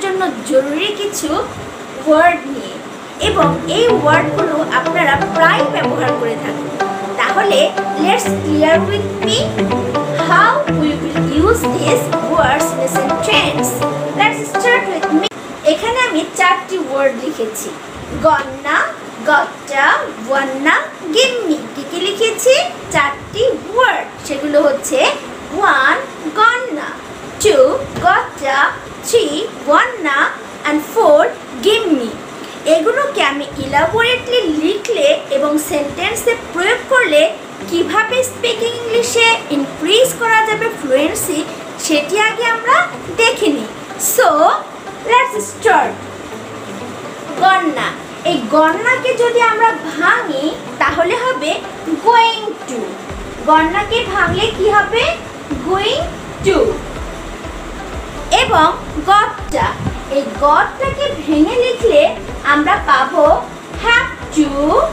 জন্য জরুরি কিছু ওয়ার্ড নিয়ে, এবং এই ওয়ার্ডগুলো আপনারা প্রায় ব্যবহার করে থাকেন। তাহলে let's clear with me how we will use these words in a sentence. Let's start with me. এখানে আমি 4টি ওয়ার্ড লিখেছি, গন্না, গট্টা, ওয়ান্না, গিম্মি। কি লিখেছি? 4টি ওয়ার্ড। সেগুলো হচ্ছে 1 গন্না, 2 গট্টা, 3 ওয়ান্না and 4 গিম্মি। এগুলোকে আমি ইলাবোরেটলি লিখলে এবং সেন্টেন্সে প্রয়োগ করলে কিভাবে স্পিকিং ইংলিশে ইনক্রিজ করা যাবে ফ্লুয়েন্সি, সেটি আগে আমরা দেখে নিই। So let's start. গন্না, এই গন্নাকে যদি আমরা ভাঙি তাহলে হবে গোয়িং টু। গন্নাকে ভাঙলে কি হবে? Going to. এবং গট্টা, এই গটটাকে ভেঙে লিখলে আমরা পাবো হ্যাভ টু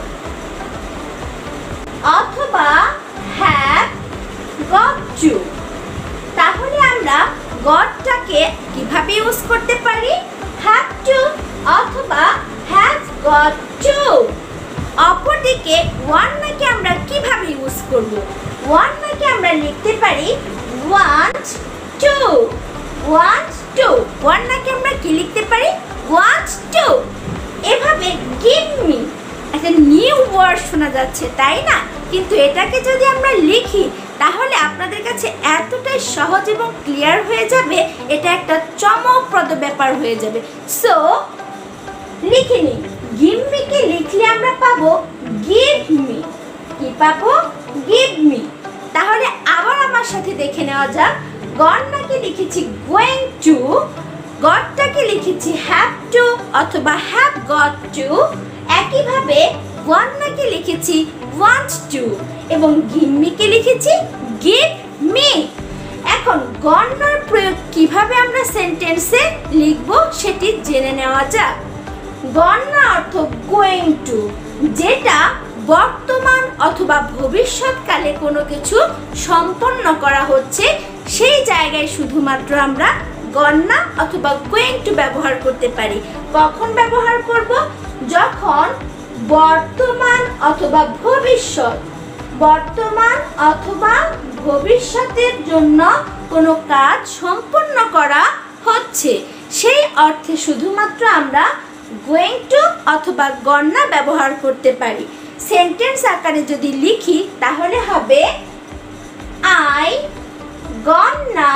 অথবা হ্যাভ গট টু। তাহলে আমরা গটটাকে কিভাবে ইউজ করতে পারি? হ্যাভ টু অথবা হ্যাভ গট টু। অপরদিকে ওয়ান্নাকে আমরা কিভাবে ইউজ করব? ওয়ান্নাকে আমরা লিখতে পারি ওয়ান্ট টু। ওয়ান্ট টু, ওয়ান্নাকে আমরা কি লিখতে পারি? Want to. এভাবে গিভ মি, একটা নিউ ওয়ার্ড শোনা যাচ্ছে তাই না? কিন্তু এটাকে যদি আমরা লিখি তাহলে আপনাদের কাছে এতটাই সহজ এবং ক্লিয়ার হয়ে যাবে, এটা একটা চমকপ্রদ ব্যাপার হয়ে যাবে। সো লিখে নিই। গিভ মিকে লিখলে আমরা পাবো গিভ মি। কি পাবো? Give me. তাহলে আবার আমার সাথে দেখে নেওয়া যাক। গন্নাকে লিখেছি গোয়িং টু, গটটাকে লিখেছি হ্যাভ টু অথবা হ্যাভ গট টু। একইভাবে ওয়ান্নাকে লিখেছি ওয়ান্ট টু এবং গিম্মিকে লিখেছি গিভ মি। এখন গন্নার প্রয়োগ কিভাবে আমরা সেন্টেন্সে লিখব সেটি জেনে নেওয়া যাক। গন্না অর্থ গোয়িং টু, যেটা বর্তমান অথবা ভবিষ্যৎকালে কোনো কিছু সম্পন্ন করা হচ্ছে, সেই জায়গায় শুধুমাত্র আমরা গন্না অথবা গোয়িং টু ব্যবহার করতে পারি। কখন ব্যবহার করব? যখন বর্তমান অথবা ভবিষ্যৎ, বর্তমান অথবা ভবিষ্যতের জন্য কোনো কাজ সম্পন্ন করা হচ্ছে, সেই অর্থে শুধুমাত্র আমরা গোয়িং টু অথবা গন্না ব্যবহার করতে পারি। সেন্টেন্স আকারে যদি লিখি তাহলে হবে আই গন্না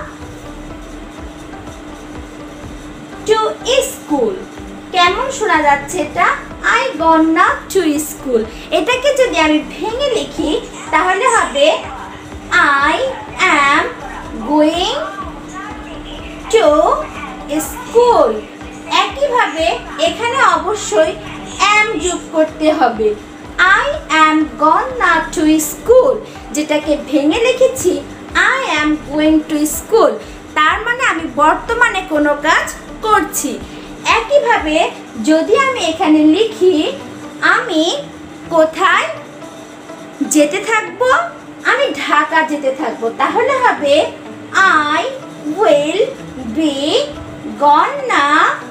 টু স্কুল। কেমন শোনা যাচ্ছে এটা? I gonna to school. এটাকে যদি আমি ভেঙে লিখি তাহলে হবে I am going to school. একইভাবে এখানে অবশ্যই অ্যাম যোগ করতে হবে। I am gonna to school, যেটাকে ভেঙে লিখেছি I am going to school, তার মানে আমি বর্তমানে কোনো কাজ করছি। একইভাবে যদি আমি এখানে লিখি আমি কোথায় যেতে থাকবো? আমি ঢাকা যেতে থাকবো, তাহলে হবে I will be gonna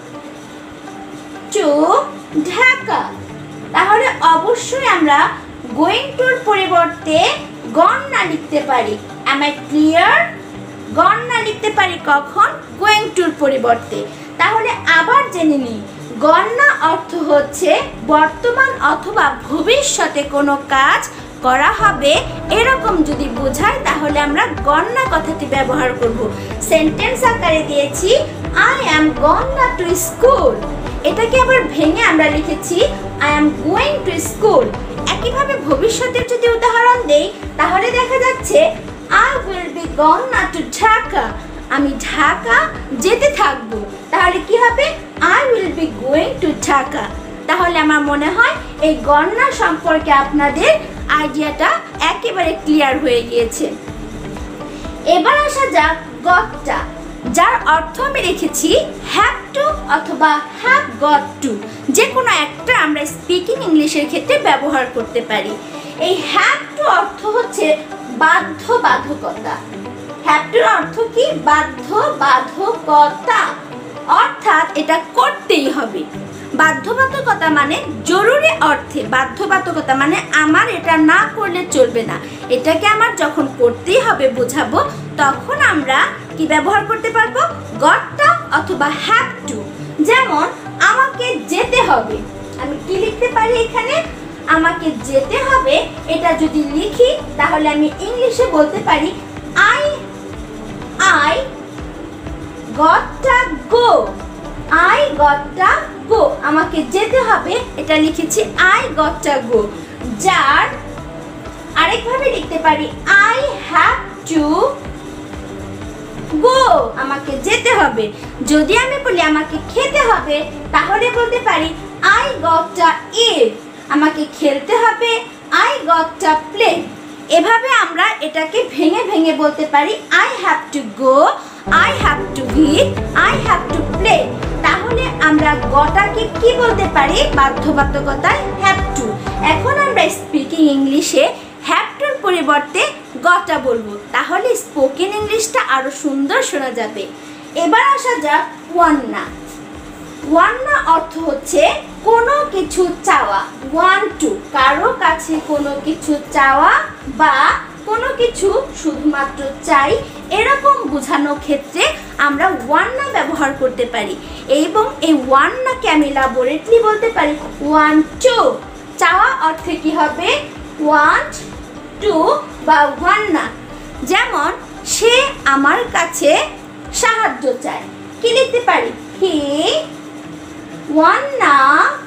to Dhaka. তাহলে অবশ্যই আমরা গোয়িং টুর পরিবর্তে গন্না লিখতে পারি। am I clear? গন্না লিখতে পারি কখন? গোয়িং টুর পরিবর্তে। তাহলে আবার জেনে নিই, গন্না অর্থ হচ্ছে বর্তমান অথবা ভবিষ্যতে কোনো কাজ করা হবে, এরকম যদি বোঝায় তাহলে আমরা গন্না কথাটি ব্যবহার করব। সেন্টেন্স আকারে দিয়েছি I am gonna to school. এটাকে আবার ভেঙে আমরা লিখেছি I am going to school. একইভাবে ভবিষ্যতের যদি উদাহরণ দেই তাহলে দেখা যাচ্ছে I will be gonna to Dhaka. আমি ঢাকা যেতে থাকবো, তাহলে কি হবে? I will be going to Dhaka. তাহলে আমার মনে হয় এই গন্না সম্পর্কে আপনাদের আইডিয়াটা একেবারে ক্লিয়ার হয়ে গিয়েছে। এবার আসা যাক গটটা, যার অর্থ আমি রেখেছি হ্যাভ টু অথবা হ্যাভ গট টু। যে কোনো একটা আমরা স্পিকিং ইংলিশের ক্ষেত্রে ব্যবহার করতে পারি। এই হ্যাভ টু অর্থ হচ্ছে বাধ্যবাধকতা। হ্যাভ টুর অর্থ কি? বাধ্যবাধকতা। অর্থাৎ এটা করতেই হবে। বাধ্যবাধকতা মানে জরুরি অর্থে বাধ্যবাধকতা মানে আমার এটা না করলে চলবে না, এটাকে আমার যখন করতেই হবে বোঝাবো, তখন আমরা কি ব্যবহার করতে পারবো? গটটা অথবা হ্যাভ টু। যেমন আমাকে যেতে হবে, আমি কি লিখতে পারি এখানে? আমাকে যেতে হবে, এটা যদি লিখি তাহলে আমি ইংলিশে বলতে পারি I gotta go, I gotta go। আমাকে যেতে হবে, এটা লিখেছি I gotta go। যার আরেকভাবে লিখতে পারি I have to go, আমাকে যেতে হবে। যদি আমি বলি আমাকে খেতে হবে, তাহলে বলতে পারি I gotta eat, আমাকে খেলতে হবে I gotta play। এভাবে আমরা এটাকে ভেঙে ভেঙে বলতে পারি I have to go, I have to eat, I have to play। তাহলে আমরা গটাকে কি বলতে পারি? বাধ্যবাধকতায় have to। এখন আমরা স্পিকিং ইংলিশে have to এর পরিবর্তে গটা বলবো, তাহলে স্পোকেন ইংলিশটা আরো সুন্দর শোনা যাবে। এবার আসা যাক ওয়ান্না। ওয়ান্না অর্থ হচ্ছে কোনো কিছু চাওয়া, ওয়ান্ট টু, কারো কাছে কোনো কিছু চাওয়া বা কোনো কিছু শুধুমাত্র চাই এরকম বোঝানোর ক্ষেত্রে আমরা ওয়ান্না ব্যবহার করতে পারি। এবং এই ওয়ান্নাকে আমি elaborately বলতে পারি ওয়ান্ট টু। চাওয়া অর্থে কি হবে? ওয়ান্ট টু বা ওয়ান্না। যেমন সে আমার কাছে সাহায্য চায়, কি লিখতে পারি? হি wanna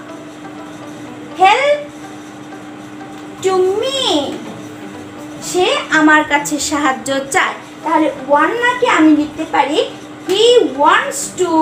help to me, সে আমার কাছে সাহায্য চায়। তাহলে wannaকে আমি লিখতে পারি he wants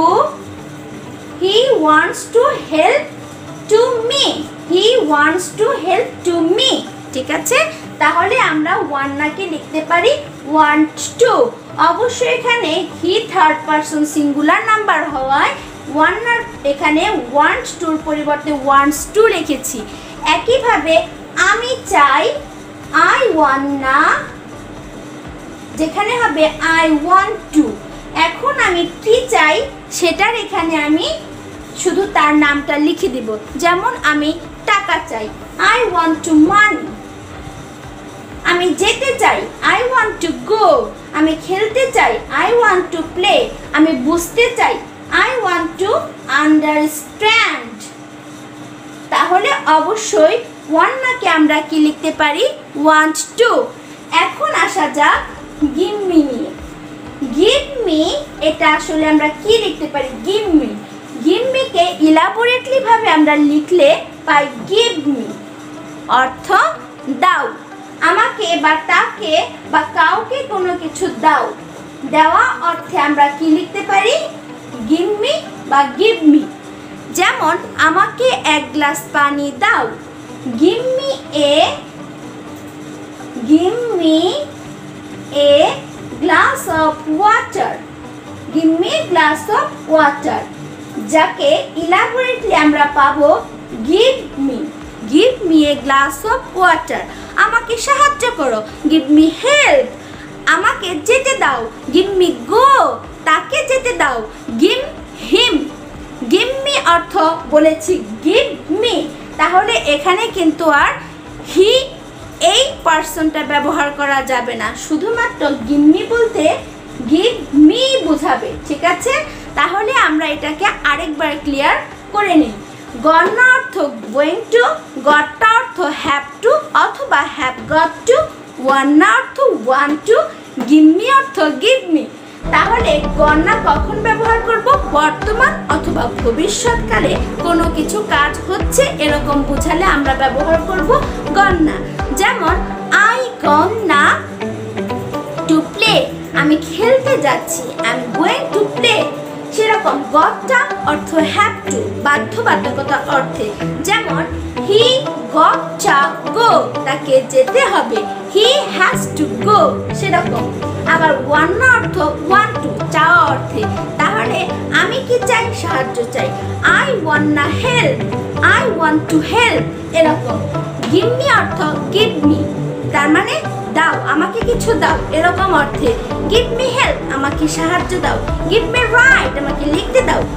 to help to me, he wants to help to me। ঠিক আছে, তাহলে আমরা wannaকে লিখতে পারি want to। অবশ্যই এখানে he third person singular number হওয়ায় ওয়ান্নার এখানে ওয়ান্ট টুর পরিবর্তে ওয়ান্টস টু লিখেছি। একইভাবে আমি চাই আই ওয়ান্না, যেখানে হবে আই ওয়ান্ট টু। এখন আমি কি চাই সেটার এখানে আমি শুধু তার নামটা লিখে দিব। যেমন আমি টাকা চাই, আই ওয়ান্ট টু মানি। আমি যেতে চাই, আই ওয়ান্ট টু গো। আমি খেলতে চাই, আই ওয়ান্ট টু প্লে। আমি বুঝতে চাই, I want to understand। তাহলে অবশ্যই ওয়ান্নাকে আমরা কি লিখতে পারি? want to। এখন আসা যাক give me নিয়ে। give me এটা আসলে আমরা কি লিখতে পারি? give me। give me কে elaborately ভাবে আমরা লিখলে পাই give me, অর্থ দাও। আমাকে বা তাকে বা কাউকে কোনো কিছু দাও। দেওয়া অর্থে আমরা কি লিখতে পারি? give me বা give me। যেমন আমাকে এক গ্লাস পানি দাও, give me a glass of water, give me a glass of water। যাকে elaborately আমরা পাবো give me a glass of water। আমাকে সাহায্য করো, give me help। আমাকে যেতে দাও, give me go। তাকে যেতে দাও, give him। give me অর্থ বলেছি give me, তাহলে এখানে কিন্তু আর হি এই পার্সনটা ব্যবহার করা যাবে না, শুধুমাত্র give me বলতে give me বোঝাবে। ঠিক আছে, তাহলে আমরা এটাকে আরেকবার ক্লিয়ার করে নিই। গন্না অর্থ গোয়িং টু, গটটা অর্থ হ্যাভ টু অথবা হ্যাভ গট টু, ওয়ান্না অর্থ ওয়ান্ট টু, give me অর্থ give me। তাহলে গণনা কখন ব্যবহার করব? বর্তমান অথবা ভবিষ্যৎকালে কোনো কিছু কাজ হচ্ছে এরকম বোঝালে আমরা ব্যবহার করব গণনা। যেমন আই গন্না টু প্লে, আমি খেলতে যাচ্ছি, I am going to play. সেরকম গটটা অর্থ হ্যাভ টু, বাধ্যবাধকতা অর্থে। যেমন হি গটটা গো, তাকে যেতে হবে, হি হ্যাজ টু গো। সেরকম আবার ওয়ান্না অর্থ ওয়ান্ট টু, চাওয়া অর্থে। তাহলে আমি কি চাই? সাহায্য চাই, I wanna help, I want to help. এরকম গিভ মি অর্থ গিভ মি, তার মানে দাও, আমাকে কিছু দাও এরকম অর্থে। গিভ মি হেল্প, আমাকে সাহায্য দাও। গিভ মি রাইট, আমাকে লিখতে দাও।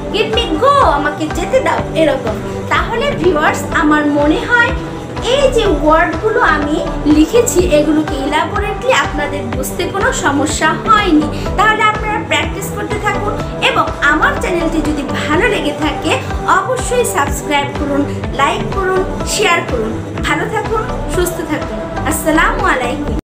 এরকম। তাহলে ভিউয়ার্স, আমার মনে হয় এই যে ওয়ার্ডগুলো আমি লিখেছি এগুলোকে ইলাবোরেটলি আপনাদের বুঝতে কোনো সমস্যা হয়নি। তাহলে আপনারা প্র্যাকটিস করতে থাকুন এবং আমার চ্যানেলটি যদি ভালো লেগে থাকে অবশ্যই সাবস্ক্রাইব করুন, লাইক করুন, শেয়ার করুন। ভালো থাকুন, সুস্থ থাকুন। আসসালামু আলাইকুম।